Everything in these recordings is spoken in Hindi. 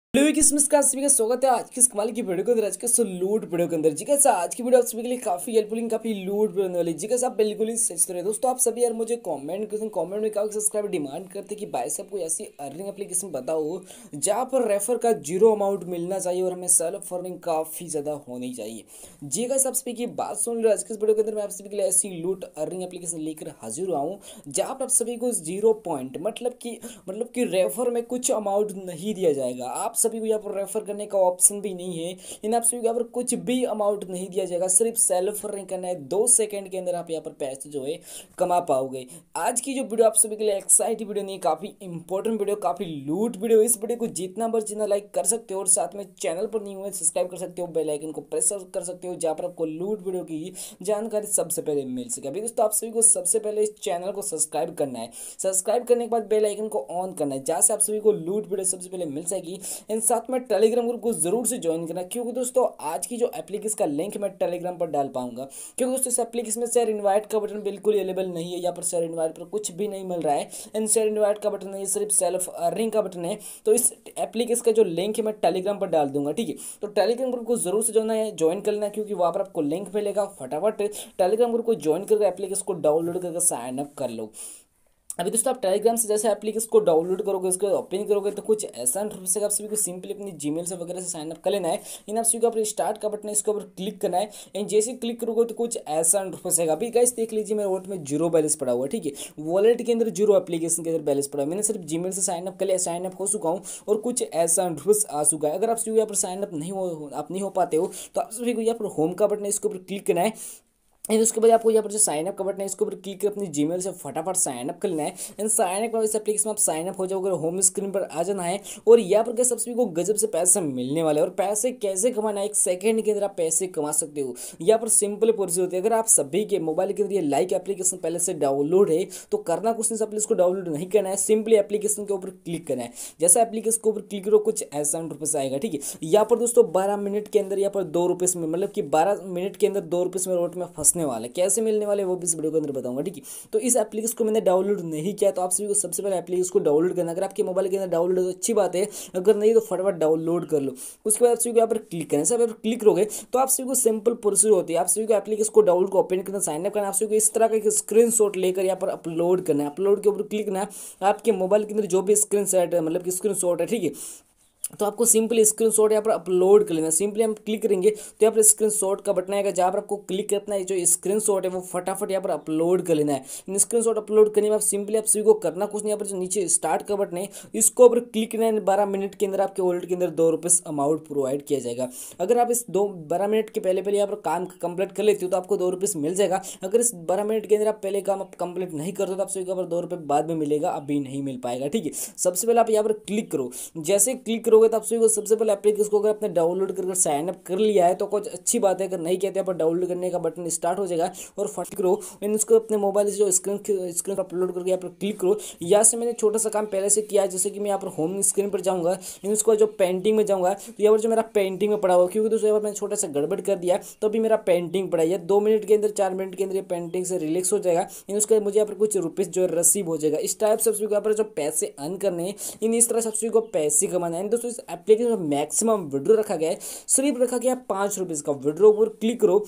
हेलो किसमिस का सभी का स्वागत है आज की इस कमाल की वीडियो के अंदर। आज के लूट वीडियो के अंदर जी कैसा आज की वीडियो आप सभी के लिए काफी हेल्पफुल काफी लूट होने वाली जी कैसा आप बिल्कुल ही सच तो रहे दोस्तों। आप सभी यार मुझे कमेंट में काफी सब्सक्राइबर डिमांड करते कि भाई साहब कोई ऐसी अर्निंग एप्लीकेशन बताओ जहाँ पर रेफर का जीरो अमाउंट मिलना चाहिए और हमें सेल्फ अर्निंग काफी ज्यादा होनी चाहिए। जी कैसे आप सभी की बात सुन रहे आज के इस वीडियो के अंदर मैं आप सभी के लिए ऐसी लूट अर्निंग एप्लीकेशन लेकर हाजिर हुआ हूँ जहाँ पर आप सभी को जीरो पॉइंट मतलब कि रेफर में कुछ अमाउंट नहीं दिया जाएगा। आप सभी को यहाँ पर रेफर करने का ऑप्शन भी नहीं है। इन आप सभी को यहाँ पर कुछ भी अमाउंट नहीं दिया जाएगा, सिर्फ सेल्फ अर्निंग करना है। 2 सेकंड के अंदर आप यहाँ पर पैसे जो है कमा पाओगे। आज की जो वीडियो आप सभी के लिए एक्साइटिंग वीडियो नहीं, काफी इंपॉर्टेंट वीडियो, काफी लूट वीडियो। इस वीडियो को जितना बार जितना लाइक कर सकते हो और साथ में चैनल पर नहीं हुए सब्सक्राइब कर सकते हो, बेल आइकन को प्रेस कर सकते हो जहाँ पर आपको लूट वीडियो की जानकारी सबसे पहले मिल सके। अभी दोस्तों आप सभी को सबसे पहले इस चैनल को सब्सक्राइब करना है। सब्सक्राइब करने के बाद बेल आइकन को ऑन करना है जहाँ से आप सभी को लूट वीडियो सबसे पहले मिल जाएगी। इन साथ में टेलीग्राम ग्रुप को जरूर से ज्वाइन करना, क्योंकि दोस्तों आज की जो एप्लीकेशन का लिंक मैं टेलीग्राम पर डाल पाऊंगा। क्योंकि दोस्तों इस एप्लीकेशन में शेयर इनवाइट का बटन बिल्कुल अवेलेबल नहीं है। यहाँ पर शेयर इनवाइट पर कुछ भी नहीं मिल रहा है। इन शेयर इनवाइट का बटन नहीं है, सिर्फ सेल्फ अर्निंग का बटन है। तो इस एप्लीकेशन का जो लिंक है मैं टेलीग्राम पर डाल दूंगा, ठीक है। तो टेलीग्राम ग्रुप को जरूर से ज्वाइन कर लेना, क्योंकि वहाँ पर आपको लिंक मिलेगा। फटाफट टेलीग्राम ग्रुप को ज्वाइन करके एप्लीकेशन को डाउनलोड करके साइन अप कर लो। अभी दोस्तों आप टेलीग्राम से जैसे एप्लीकेशन को डाउनलोड करोगे, उसको ओपन करोगे तो कुछ ऐसा इंटरफेस है। आप सभी को सिंपली अपनी जीमेल से वगैरह से साइन अप कर लेना है। इन आप सभी को अपने स्टार्ट का बटन है, इसके ऊपर क्लिक करना है। एंड जैसे क्लिक करोगे तो कुछ ऐसा इंटरफेस है। अभी गाइस देख लीजिए मेरे वॉलेट में जीरो बैलेंस पड़ा हुआ है, ठीक है। वॉलेट के अंदर जीरो, एप्लीकेशन के अंदर बैलेंस पड़ा है। मैंने सिर्फ जीमेल से साइन अप कर लिया, साइन अप हो चुका हूँ और कुछ ऐसा इंटरफेस आ चुका है। अगर आप सभी यहाँ पर साइन अप नहीं हो पाते हो तो आप सभी को यहाँ पर होम का बटन है, इसके ऊपर क्लिक करना है। एंड उसके बाद आपको यहाँ पर जो साइन अप का बटन है, इसके ऊपर क्लिक कर अपनी जीमेल से फटाफट साइन अप कर लेना है। एंड साइन अप इस एप्लीकेशन में आप साइन अप हो जाओगे, होम स्क्रीन पर आ जाना है। और यहाँ पर क्या सभी को गजब से पैसे मिलने वाले हैं। और पैसे कैसे कमाना है, 1 सेकंड के अंदर आप पैसे कमा सकते हो। यहाँ पर सिंपल प्रोसेस होती है। अगर आप सभी के मोबाइल के अंदर ये लाइक एप्लीकेशन पहले से डाउनलोड है तो करना कुछ नहीं, इसको डाउनलोड नहीं करना है, सिंपली एप्लीकेशन के ऊपर क्लिक करना है। जैसा एप्लीकेशन के ऊपर क्लिक करो कुछ ऐसा इंटरफेस आएगा, ठीक है। यहाँ पर दोस्तों 12 मिनट के अंदर यहाँ पर 2 रुपये में, मतलब कि 12 मिनट के अंदर 2 रुपये में रोड में फंसने वाला है। कैसे मिलने वाले वो भी इस वीडियो के अंदर बताऊंगा, ठीक है। तो इस एप्लीकेशन को मैंने डाउनलोड नहीं किया, तो आप सभी को सबसे पहले एप्लीकेशन को डाउनलोड करना। अगर आपके मोबाइल के अंदर डाउनलोड है तो अच्छी बात है, अगर नहीं तो फटाफट डाउनलोड कर लो। उसके बाद आप सभी को यहाँ पर क्लिक करना है। सब क्लिक करोगे तो आप सभी को सिंपल प्रोसीजर होती है। आप सभी को एप्लीकेशन को डाउनलोड को ओपन करना, साइन अप करना। आप सभी को इस तरह का एक स्क्रीनशॉट लेकर यहाँ पर अपलोड करना है। अपलोड के ऊपर क्लिक करना है। आपके मोबाइल के अंदर जो भी स्क्रीनशॉट है, मतलब कि स्क्रीनशॉट है, ठीक है, तो आपको सिंपली स्क्रीनशॉट यहाँ पर अपलोड कर लेना। सिंपली हम क्लिक करेंगे तो यहाँ पर स्क्रीनशॉट का बटन आएगा जहाँ पर आपको क्लिक करना है। जो स्क्रीनशॉट है वो फटाफट यहाँ पर अपलोड कर लेना है। स्क्रीनशॉट अपलोड करने में आप सिंपली आप सभी को करना कुछ नहीं, यहाँ पर जो नीचे स्टार्ट का बटन है इसको ऊपर क्लिक करना है। 12 मिनट के अंदर आपके वॉलेट के अंदर 2 रुपये अमाउंट प्रोवाइड किया जाएगा। अगर आप इस 12 मिनट के पहले यहाँ पर काम कंप्लीट कर लेते हो तो आपको 2 रुपये मिल जाएगा। अगर इस 12 मिनट के अंदर आप पहले काम आप कंप्लीट नहीं करते तो आप सभी को 2 रुपये बाद में मिलेगा, अभी नहीं मिल पाएगा, ठीक है। सबसे पहले आप यहाँ पर क्लिक करो। जैसे क्लिक करोगे तो आप सभी को सबसे एप्लीकेशन को अगर आपने डाउनलोड कर साइन अप कर लिया है तो कुछ अच्छी बात है। अगर नहीं किया तो यहाँ पर डाउनलोड करने का बटन स्टार्ट हो जाएगा और फट करो। इसको अपने मोबाइल से जो स्क्रीन अपलोड करके यहाँ पर क्लिक करो। यहाँ से मैंने छोटा सा काम पहले से किया है, जैसे कि मैं यहाँ पर होम स्क्रीन पर जाऊँगा, इसको जो पेंटिंग में जाऊँगा तो यहाँ पर जो मेरा पेंटिंग में पड़ा हुआ, क्योंकि दोस्तों यहाँ पर मैंने छोटा सा गड़बड़ कर दिया तो अभी मेरा पेंटिंग पड़ा है। 2 मिनट के अंदर 4 मिनट के अंदर ये पेंटिंग से रिलैक्स हो जाएगा। उसके बाद मुझे यहाँ पर कुछ रुपीज़ जो रिसीव हो जाएगा। इस टाइप से यहाँ पर जो पैसे अर्न करने हैं, इस तरह सबसे को पैसे कमाना है। दोस्तों इस एप्लीकेशन मैक्सिमम विड्रो रखा गया है, सिर्फ रखा गया 5 रुपये का। विड्रो पर क्लिक करो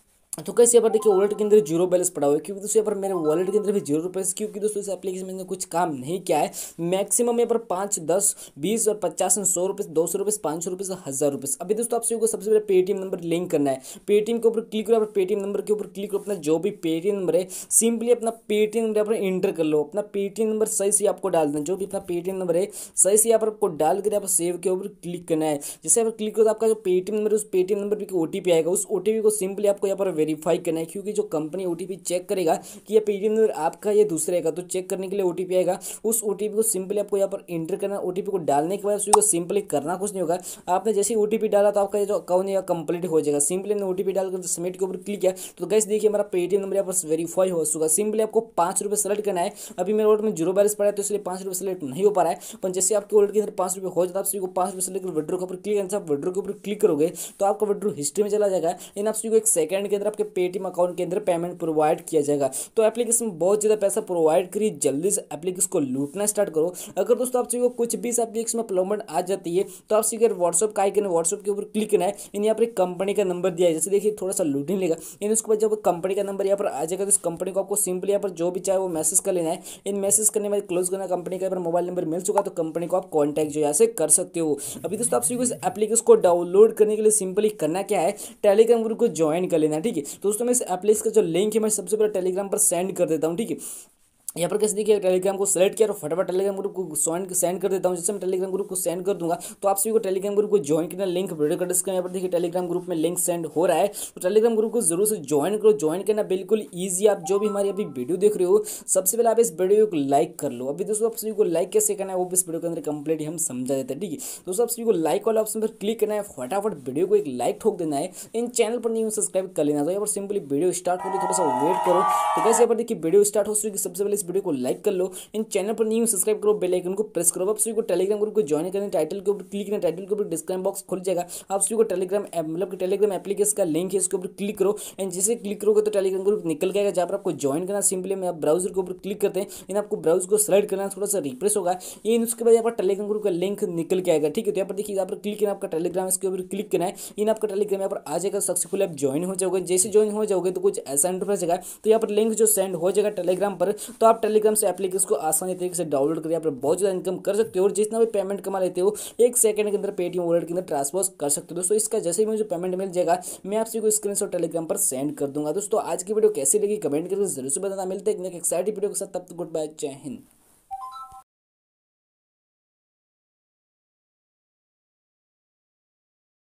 तो कैसे यहाँ पर देखिए वॉलेट के अंदर जीरो बैलेंस पड़ा हुआ है, क्योंकि दोस्तों यहाँ पर मेरे वॉलेट के अंदर भी 0 रुपये, क्योंकि दोस्तों इस एप्लीकेशन में कुछ काम नहीं किया है। मैक्सिमम यहाँ पर 5, 10, 20 और 50 100 रुपये, 200 रुपये, 500 रुपये, 1000 रुपये। अभी दोस्तों आप सभी को सबसे पहले पेटीएम नंबर लिंक करना है। पेटीएम के ऊपर क्लिक करो, पेटीएम नंबर के ऊपर क्लिक करो। अपना जो भी पेटीएम नंबर है सिंपली अपना पेटीएम नंबर यहाँ पर एंटर कर लो। अपना पेटीएम नंबर सही से आपको डाल देना। जो भी अपना पेटीएम नंबर है सही से यहाँ पर आपको डाल कर यहाँ पर सेव के ऊपर क्लिक करना है। जैसे यहाँ पर क्लिक करो तो आपका जो पेटीएम नंबर है उस पेटीएम नंबर पर ओटीपी आएगा। उस ओटीपी को सिंपली आपको यहाँ पर वेरीफाई करना है, क्योंकि जो कंपनी ओटीपी चेक करेगा कि ये पेटीएम नंबर आपका या दूसरे का, तो चेक करने के लिए ओटीपी आएगा। उस ओटीपी को सिंपली आपको यहाँ पर एंटर करना। ओटीपी को डालने के बाद उसको सिंपली करना कुछ नहीं होगा। आपने जैसे ही ओटीपी डाला तो आपका जो अकाउंट है कंप्लीट हो जाएगा। सिंपली हमने ओटीपी डालकर सबमिट के ऊपर क्लिक किया तो गाइस देखिए हमारा पेटीएम नंबर यहाँ पर वेरीफाई हो चुका। सिंपली आपको 5 रुपये सेलेक्ट करना है। अभी मेरे वॉलेट में 0 बैलेंस पड़ा है तो इसलिए 5 रुपये सेलेक्ट नहीं हो पा रहा है, पर जैसे आपके वॉलेट के अंदर 5 रुपये हो जाता है आप सभी को 5 रुपये सेलेक्ट कर विड्रो के ऊपर क्लिक करना। आप विड्रो के ऊपर क्लिक करोगे तो आपका विड्रो हिस्ट्री में चला जाएगा। इन आप सभी को 1 सेकंड के अंदर आपके पेटीएम अकाउंट के अंदर पेमेंट प्रोवाइड किया जाएगा। तो एप्लीकेशन में बहुत ज़्यादा पैसा प्रोवाइड करिए, जल्दी से एप्लीकेशन को लूटना स्टार्ट करो। अगर दोस्तों आप सभी को कुछ भी इस एप्लीकेशन में प्रॉब्लम आ जाती है तो आप सीधे व्हाट्सअप का आइकन है, व्हाट्सअप के ऊपर क्लिक करना है, इन यहाँ पर एक कंपनी का नंबर दिया है, जैसे देखिए थोड़ा सा लूटिंग लेगा, इन उसके बाद जब कंपनी का नंबर यहाँ पर आ जाएगा तो इस कंपनी को आपको सिंपली यहाँ पर जो भी चाहे वो मैसेज कर लेना है। इन मैसेज करने में क्लोज करना, कंपनी का मोबाइल नंबर मिल चुका तो कंपनी को आप कॉन्टैक्ट जो यहाँ से कर सकते हो। अभी दोस्तों आप सभी को इस एप्लीकेशन को डाउनलोड करने के लिए सिंपली करना क्या है, टेलीग्राम ग्रुप को ज्वाइन कर लेना है, ठीक है। दोस्तों मैं इस एप्लीकेशन का जो लिंक है मैं सबसे पहले टेलीग्राम पर सेंड कर देता हूँ, ठीक है। यहाँ पर कैसे देखिए टेलीग्राम को सेलेक्ट किया और फटाफट टेलीग्राम ग्रुप को सेंड कर देता हूँ। जैसे मैं टेलीग्राम ग्रुप को सेंड कर दूंगा तो आप सभी को टेलीग्राम ग्रुप को ज्वाइन करना, लिंक वीडियो का डिस्क्रिप्शन यहाँ पर देखिए टेलीग्राम ग्रुप में लिंक सेंड हो रहा है। तो टेलीग्राम ग्रुप को जरूर से ज्वाइन करो, ज्वाइन करना बिल्कुल ईजी। आप जो भी हमारी अभी वीडियो देख रहे हो सबसे पहले आप इस वीडियो को लाइक कर लो। अभी दोस्तों आप सभी को लाइक कैसे करना है वो भी इस वीडियो के अंदर कंप्लीट हम समझा देते हैं, ठीक है। दोस्तों आप सभी को लाइक वाला ऑप्शन पर क्लिक करना है, फटाफट वीडियो को एक लाइक ठोक देना है, इन चैनल पर नहीं सब्सक्राइब कर लेना। तो यहाँ पर सिंपली वीडियो स्टार्ट हो, थोड़ा सा वेट करो। तो कैसे यहाँ पर देखिए वीडियो स्टार्ट हो चुकी, सबसे पहले इस वीडियो को लाइक कर लो, इन चैनल पर न्यू सब्सक्राइब करो, बेल आइकन को प्रेस करो। आप सभी को टेलीग्राम ग्रुप को ज्वाइन करने, टाइटल के ऊपर क्लिक करना, टाइटल के ऊपर डिस्क्रिप्शन बॉक्स खुल जाएगा। आप सभी को टेलीग्राम मतलब कि टेलीग्राम एप्लीकेशन का लिंक है, इसके ऊपर क्लिक करो, एंड जैसे क्लिक करोगे तो टेलीग्राम ग्रुप निकल जाएगा जहाँ पर आपको ज्वाइन करना। सिंपली में आप ब्राउजर के ऊपर क्लिक करते हैं, इन आपको ब्राउजर को सेलेक्ट करना, थोड़ा सा रिफ्रेश होगा, इन उसके बाद यहाँ पर टेलीग्राम ग्रुप का लिंक निकल के आएगा, ठीक है। तो यहाँ पर देखिए यहाँ पर क्लिक करना, आपका टेलीग्राम इसके ऊपर क्लिक करना है, इन आपका टेलीग्राम यहाँ पर आ जाएगा, सक्सेसफुल आप ज्वाइन हो जाओगे। जैसे ज्वाइन हो जाओगे तो कुछ ऐसा इंटरफेस आएगा, तो यहाँ पर लिंक जो सेंड हो जाएगा टेलीग्राम पर, तो आप टेलीग्राम से एप्लीकेशन को आसानी तरीके से डाउनलोड कर यहाँ पर बहुत ज़्यादा इनकम कर सकते हो और जितना भी पेमेंट कमा लेते हो 1 सेकंड के अंदर पेटीएम वॉलेट के अंदर ट्रांसफर कर सकते हो। दोस्तों इसका जैसे ही मुझे पेमेंट मिल जाएगा मैं आप सभी को स्क्रीनशॉट टेलीग्राम पर सेंड कर दूंगा। दोस्तों आज की वीडियो कैसी लगी कमेंट करके जरूर से बताना। मिलते हैं एक एक्साइटिंग वीडियो के साथ, तब तक गुड बाय, जय हिंद।